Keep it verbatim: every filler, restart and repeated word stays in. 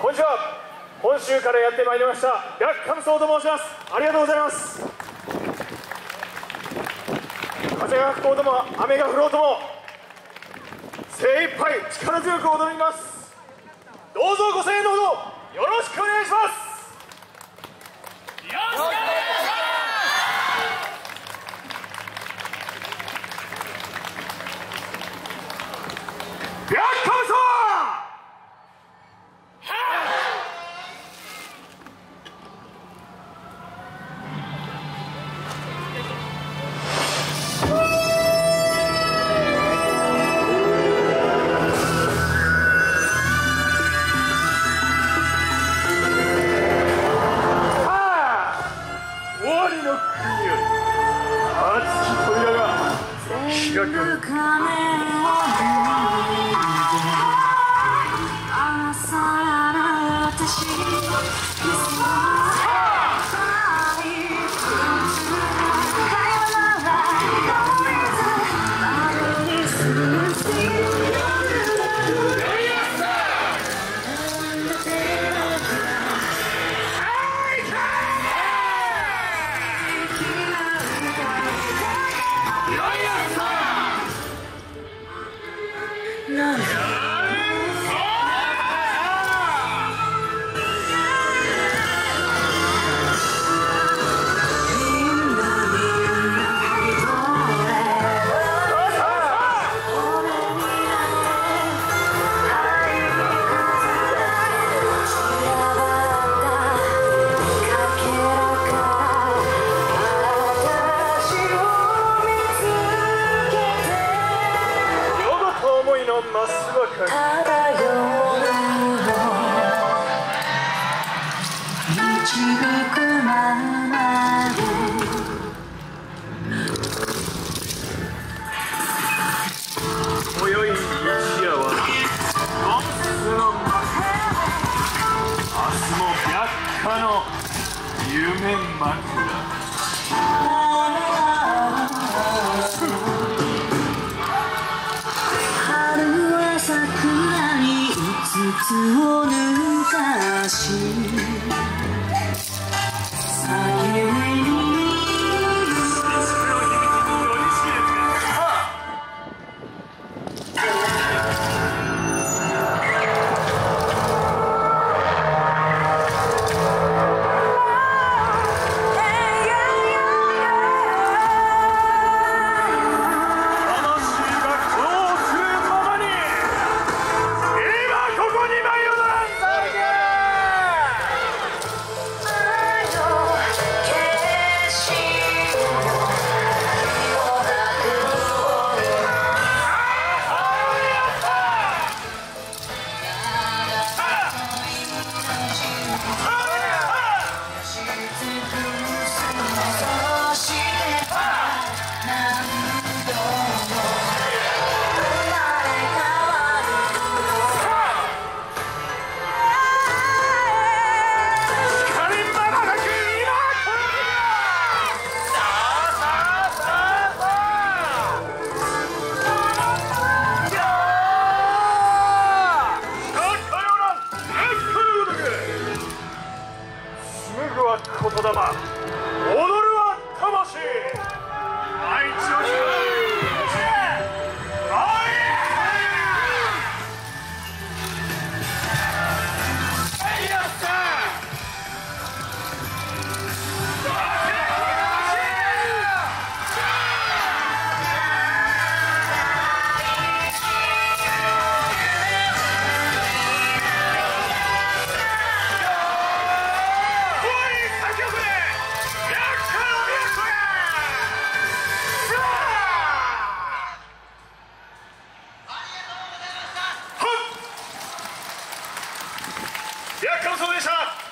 こんにちは。本州からやってまいりました白カムソウと申します。ありがとうございます。風が吹こうとも雨が降ろうとも精一杯力強く踊ります。どうぞご声援のほどよろしくお願いします。よろしくお願いします。白カムソウ夢枕春は桜にうつつを抜かし酒に言霊踊るは魂愛知を光白カムソウでした。